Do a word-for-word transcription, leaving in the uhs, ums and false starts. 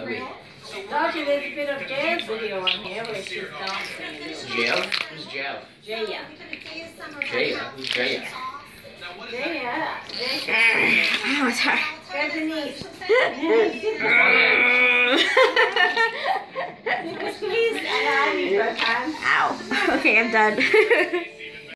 we? Dodgy, there's a bit of Jay's video on here where she's dancing. Jeff? Who's Jeff? Jaya. Jaya? Who's Jaya? Jaya. Oh, sorry. Grab the knees. Please, I need your time. Ow. Okay, I'm done.